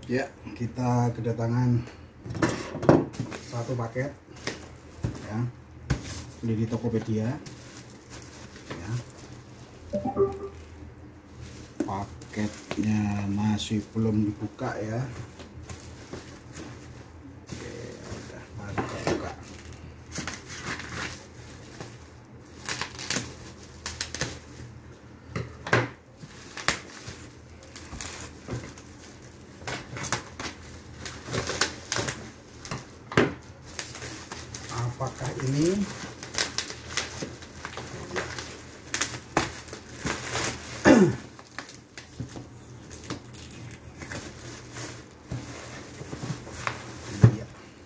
Ya, kita kedatangan satu paket ya, beli di Tokopedia ya. Paketnya masih belum dibuka ya. Oke, udah, mari kita buka. Apakah ini iya.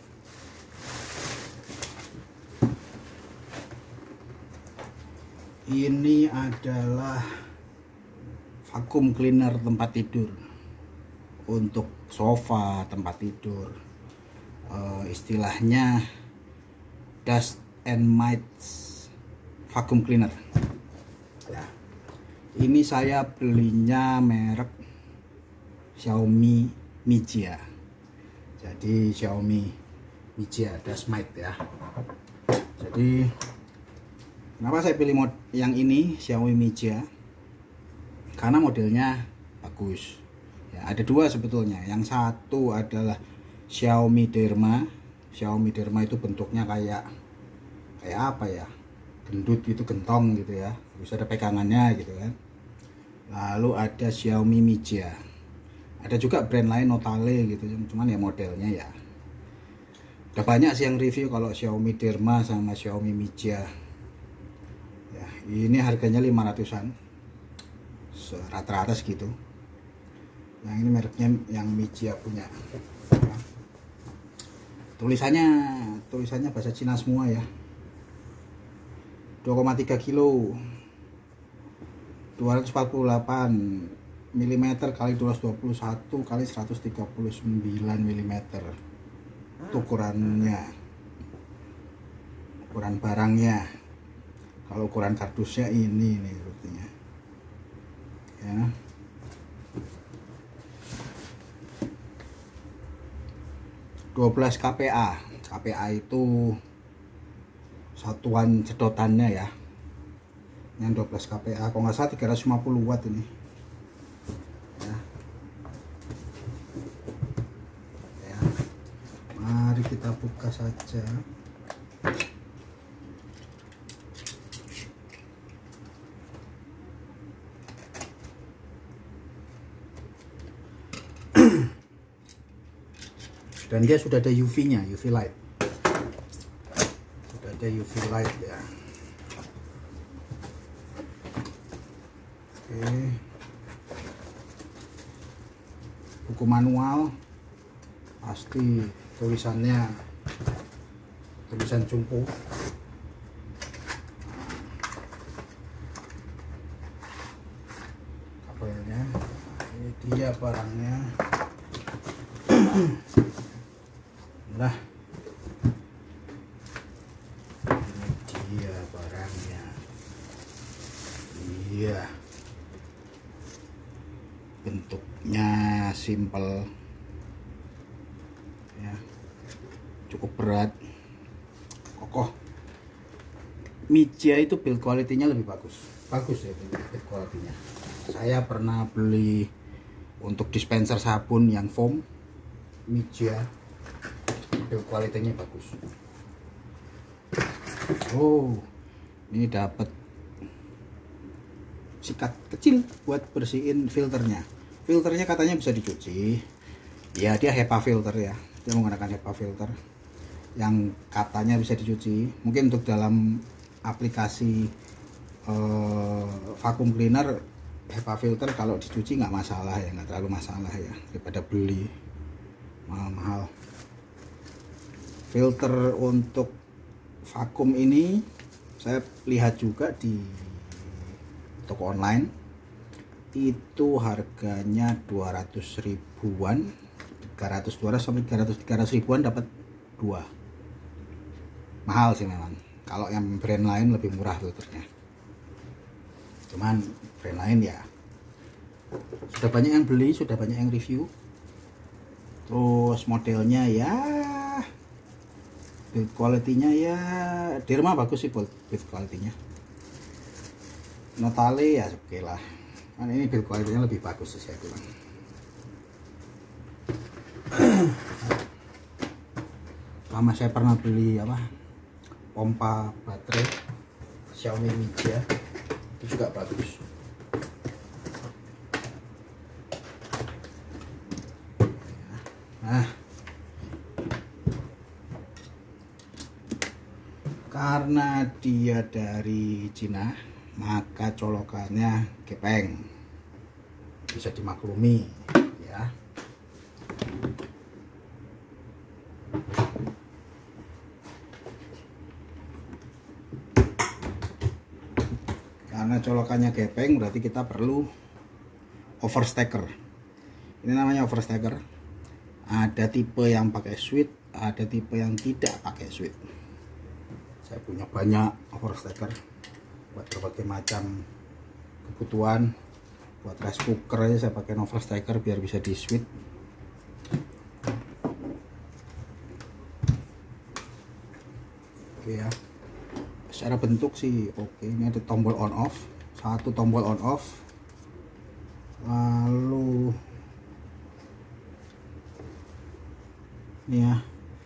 Ini adalah vacuum cleaner tempat tidur untuk sofa tempat tidur, istilahnya dust and mites vacuum cleaner ya. Ini saya belinya merek Xiaomi Mijia. Jadi Xiaomi Mijia dust mite ya. Jadi kenapa saya pilih yang ini Xiaomi Mijia? Karena modelnya bagus ya. Ada dua sebetulnya. Yang satu adalah Xiaomi Derma. Xiaomi Derma itu bentuknya kayak apa ya, gendut gitu, gentong gitu ya, bisa ada pegangannya gitu kan. Lalu ada Xiaomi Mijia, ada juga brand lain Notale gitu, cuman ya modelnya ya udah banyak sih yang review kalau Xiaomi Derma sama Xiaomi Mijia ya. Ini harganya 500-an rata-rata segitu. Yang ini mereknya yang Mijia punya. Tulisannya bahasa Cina semua ya. 2,3 kilo, 248 mm kali 221 kali 139 mm. Itu ukurannya, ukuran barangnya. Kalau ukuran kardusnya ini nih buktinya ya. kPa. kPa itu satuan sedotannya ya. Yang 12 kPa, kalau nggak salah 350 watt ini ya. Ya, mari kita buka saja. Dan dia sudah ada UV-nya, UV light. Sudah ada UV light ya. Oke. Buku manual, pasti tulisannya tulisan Cungpo. Kabelnya, ini dia barangnya. Nah, ini dia barangnya. Iya, bentuknya simple ya, cukup berat, kokoh. Mijia itu build quality-nya lebih bagus ya, build quality-nya. Saya pernah beli untuk dispenser sabun yang foam Mijia, build quality-nya bagus. Oh, ini dapat sikat kecil buat bersihin filternya. Filternya katanya bisa dicuci ya, dia HEPA filter ya, dia menggunakan HEPA filter yang katanya bisa dicuci. Mungkin untuk dalam aplikasi vacuum cleaner HEPA filter kalau dicuci nggak masalah ya, nggak terlalu masalah ya, daripada beli mahal-mahal. Filter untuk vakum ini saya lihat juga di toko online, itu harganya 200 ribuan, 200 sampai 300 ribuan dapat dua. Mahal sih memang. Kalau yang brand lain lebih murah filternya, cuman brand lain ya sudah banyak yang beli, sudah banyak yang review Terus modelnya ya, build quality-nya ya, Dirma bagus sih build quality-nya. Notale ya oke lah. Kan ini build quality-nya lebih bagus sih saya bilang. Sama saya pernah beli apa? Pompa baterai Xiaomi Mijia. Itu juga bagus. Nah, karena dia dari Cina, maka colokannya gepeng, bisa dimaklumi ya. Karena colokannya gepeng berarti kita perlu overstacker. Ini namanya overstacker. Ada tipe yang pakai switch, ada tipe yang tidak pakai switch. Saya punya banyak overstacker buat berbagai macam kebutuhan. Buat rice cooker aja saya pakai overstacker biar bisa di switch. Oke ya. Secara bentuk sih oke. Ini ada tombol on off, satu tombol on off. Lalu ini ya,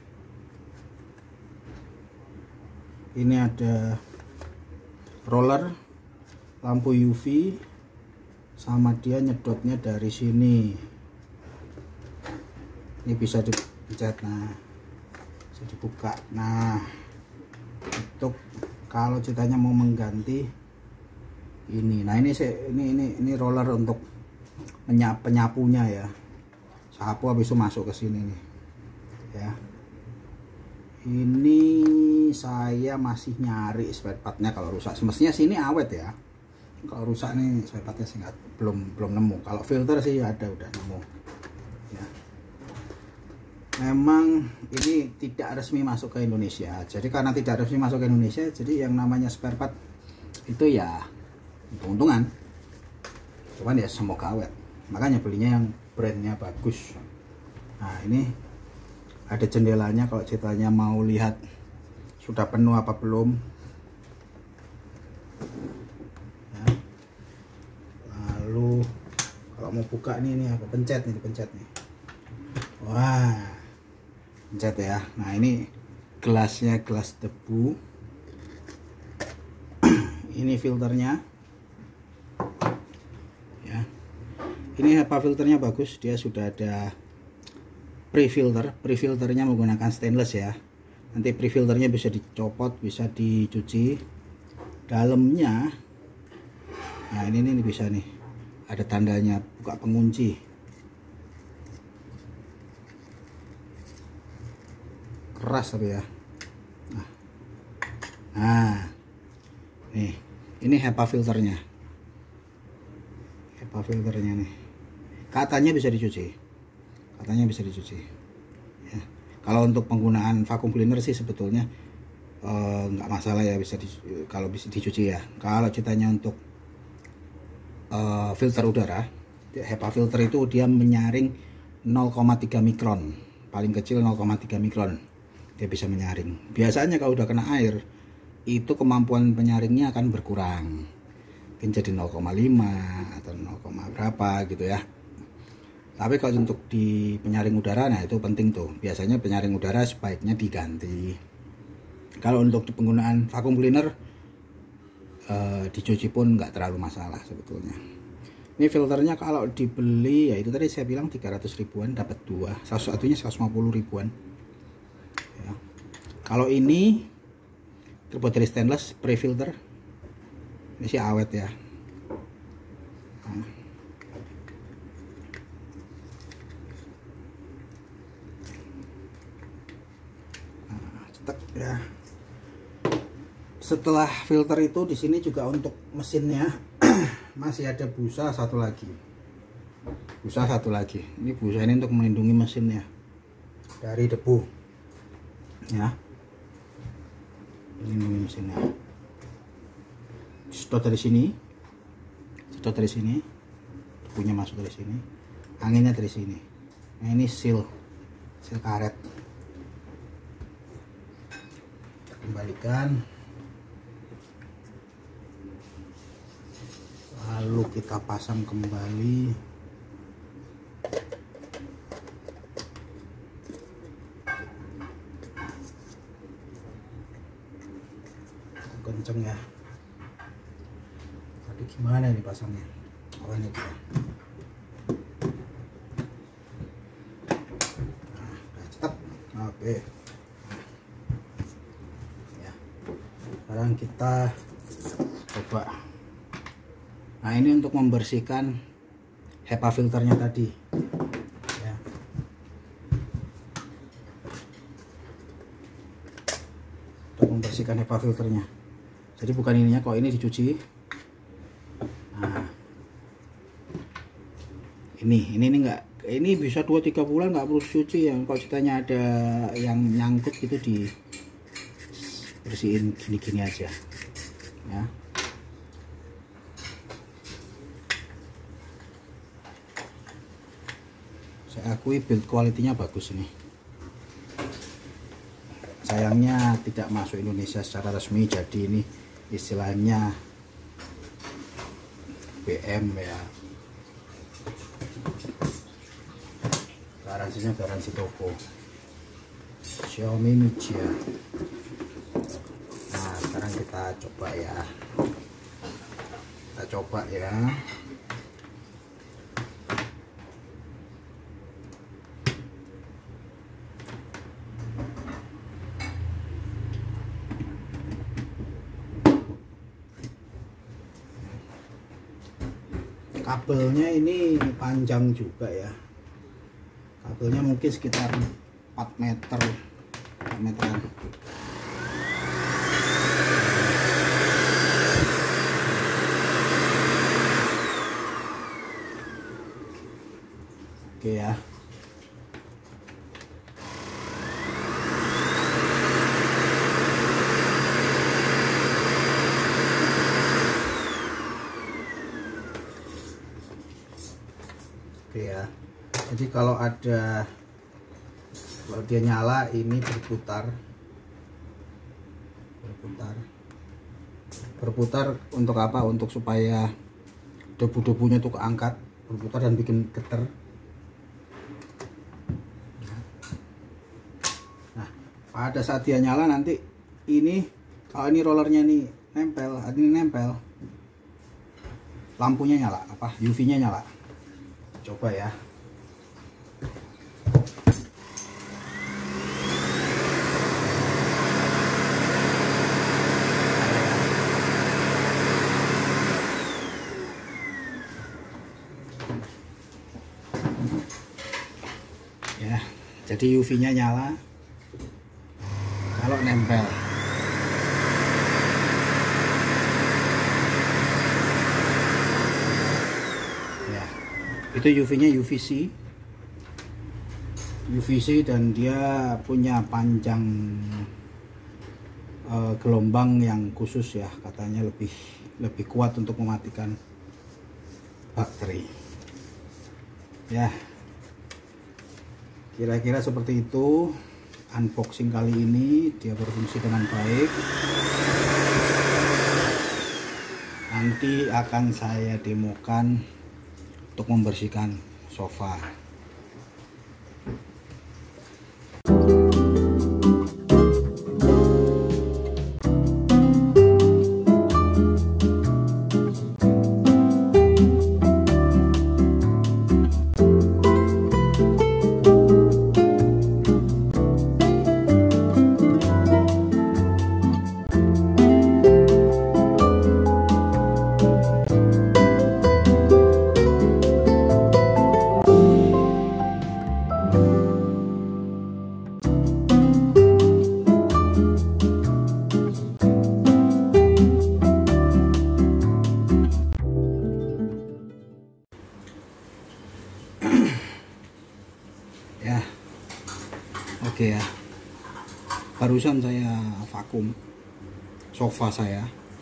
ini ada roller, lampu UV, sama dia nyedotnya dari sini. Ini bisa dipencet, nah bisa dibuka. Nah, untuk kalau ceritanya mau mengganti ini, nah ini roller untuk penyapunya ya. Sapu habis itu masuk ke sini nih ya. Ini saya masih nyari spare partnya kalau rusak. Semestinya sini awet ya. Kalau rusak nih spare partnya sih belum nemu. Kalau filter sih ada, udah nemu ya. Memang ini tidak resmi masuk ke Indonesia. Jadi karena tidak resmi masuk ke Indonesia, jadi yang namanya spare part itu ya untung-untungan. Cuman ya semoga awet. Makanya belinya yang brandnya bagus. Nah, ini ada jendelanya kalau ceritanya mau lihat sudah penuh apa belum ya. Lalu kalau mau buka ini aku pencet nih. Wah, pencet ya. Nah, ini gelasnya, gelas debu. Ini filternya ya. Ini HEPA filternya bagus, dia sudah ada pre-filternya menggunakan stainless ya. Nanti pre-filternya bisa dicopot, bisa dicuci dalamnya. Nah, ini bisa nih, ada tandanya buka pengunci. Keras tapi ya. Nah, nih, ini HEPA filternya. HEPA filternya nih, katanya bisa dicuci. Ya. Kalau untuk penggunaan vacuum cleaner sih sebetulnya nggak masalah ya, kalau bisa dicuci ya. Kalau ceritanya untuk filter udara, HEPA filter itu dia menyaring 0,3 mikron, paling kecil 0,3 mikron dia bisa menyaring. Biasanya kalau udah kena air itu kemampuan penyaringnya akan berkurang, mungkin jadi 0,5 atau 0, berapa gitu ya. Tapi kalau untuk di penyaring udara, nah itu penting tuh. Biasanya penyaring udara sebaiknya diganti. Kalau untuk penggunaan vacuum cleaner dicuci pun nggak terlalu masalah sebetulnya. Ini filternya kalau dibeli ya itu tadi saya bilang 300 ribuan dapat dua. Satunya 150 ribuan. Ya. Kalau ini terbuat dari stainless pre-filter. Ini sih awet ya. Nah. Ya. Setelah filter itu di sini juga untuk mesinnya masih ada busa satu lagi. Ini busa ini untuk melindungi mesinnya dari debu. Ya. Ini mesinnya. Sedot dari sini. Debunya masuk dari sini. Anginnya dari sini. Nah, ini seal sil karet. Kita kembalikan, lalu kita pasang kembali. Kenceng ya. Tadi gimana ini pasangnya? Oh ini dia. Nah, udah cetep. Oke. Ya. Sekarang kita coba. Nah ini untuk membersihkan HEPA filternya tadi. Ya. Untuk membersihkan HEPA filternya. Jadi bukan ininya kok, ini dicuci. Nah, ini enggak, ini bisa 2-3 bulan nggak perlu dicuci ya. Kalau ceritanya ada yang nyangkut gitu, di bersihin gini-gini aja ya. Saya akui build quality-nya bagus ini. Sayangnya tidak masuk Indonesia secara resmi, jadi ini istilahnya BM ya. Garansinya garansi toko. Xiaomi Mijia. Nah, sekarang kita coba ya. Kita coba ya. Kabelnya ini panjang juga ya. Kabelnya mungkin sekitar 4 meter, 4 meteran. Oke ya. Ya, jadi kalau dia nyala ini berputar untuk apa? Untuk supaya debu-debunya tuh keangkat, berputar dan bikin getar. Nah, pada saat dia nyala nanti ini, kalau ini rollernya ini nempel, lampunya nyala, UV-nya nyala. Coba ya. Ya, jadi UV-nya nyala kalau nempel. Itu UV-nya UVC dan dia punya panjang gelombang yang khusus ya, katanya lebih kuat untuk mematikan bakteri ya. Kira-kira seperti itu unboxing kali ini. Dia berfungsi dengan baik. Nanti akan saya demokan untuk membersihkan sofa. Ya, oke ya. Barusan saya vakum sofa saya,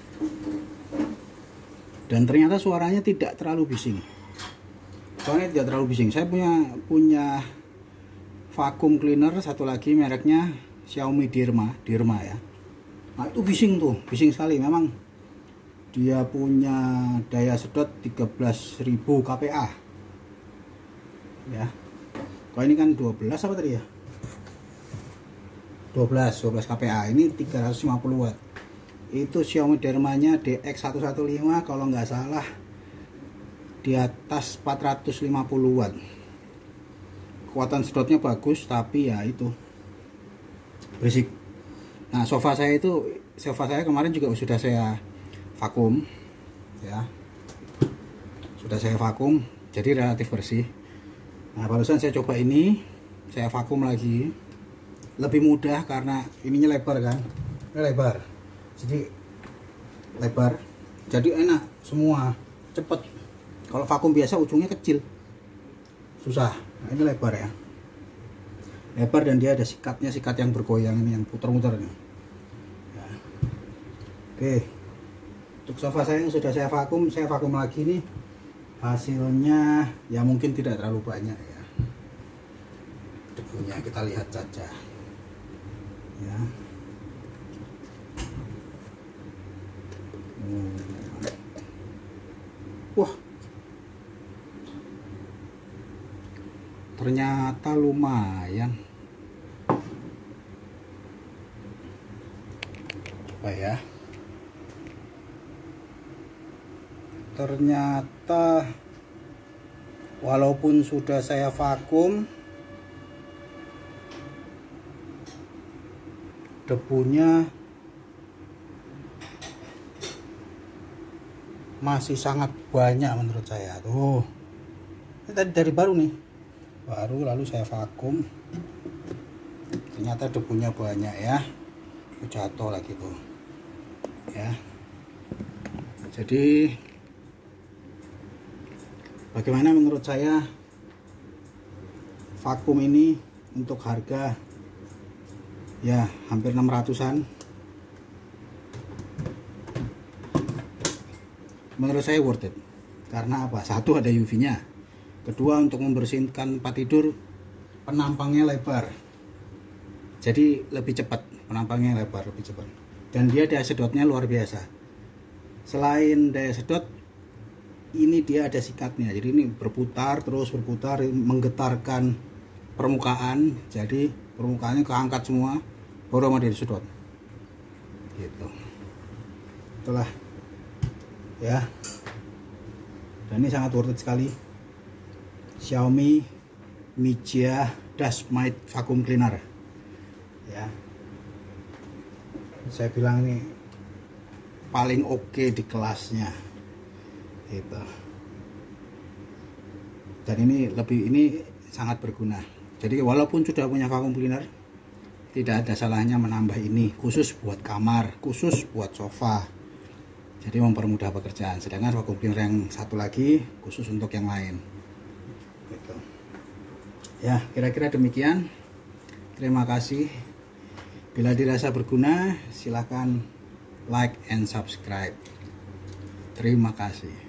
dan ternyata suaranya tidak terlalu bising. Soalnya tidak terlalu bising. Saya punya vacuum cleaner satu lagi mereknya Xiaomi Dirma ya. Nah itu bising tuh, bising sekali memang. Dia punya daya sedot 13.000 kPa ya. Kalau ini kan 12 apa tadi ya, 12 kPa, ini 350 watt. Itu Xiaomi Dirmanya DX115 kalau nggak salah di atas 450 watt. Kekuatan sedotnya bagus, tapi ya itu berisik. Nah sofa saya kemarin juga sudah saya vakum ya, sudah saya vakum, jadi relatif bersih. Nah barusan saya coba ini, saya vakum lagi, lebih mudah karena ininya lebar kan, ini lebar, jadi enak semua, cepet. Kalau vakum biasa ujungnya kecil, susah. Nah, ini lebar ya, lebar, dan dia ada sikatnya, sikat yang bergoyang ini, yang puter-puter nih ya. Oke, untuk sofa saya yang sudah saya vakum lagi nih. Hasilnya ya mungkin tidak terlalu banyak ya debunya, kita lihat saja ya. Wah, ternyata lumayan. Coba ya. Ternyata walaupun sudah saya vakum, debunya masih sangat banyak menurut saya. Tuh, ini tadi dari baru nih, lalu saya vakum, ternyata debunya banyak ya. Jatuh lagi tuh ya. Jadi bagaimana menurut saya vakum ini untuk harga ya hampir 600-an, menurut saya worth it. Karena apa? Satu, ada UV nya. Kedua, untuk membersihkan tempat tidur penampangnya lebar, jadi lebih cepat, penampangnya lebar lebih cepat. Dan dia daya sedotnya luar biasa. Selain daya sedot, ini dia ada sikatnya, jadi ini berputar menggetarkan permukaan, jadi permukaannya keangkat semua baru mau disedot gitu. Itulah ya, dan ini sangat worth it sekali. Xiaomi Mijia Dustmite Vacuum Cleaner ya, saya bilang ini paling oke di kelasnya gitu. Dan ini sangat berguna. Jadi walaupun sudah punya vacuum cleaner, tidak ada salahnya menambah ini, khusus buat kamar, khusus buat sofa. Jadi mempermudah pekerjaan. Sedangkan vacuum cleaner yang satu lagi khusus untuk yang lain gitu. Ya, kira-kira demikian. Terima kasih. Bila dirasa berguna, silakan like and subscribe. Terima kasih.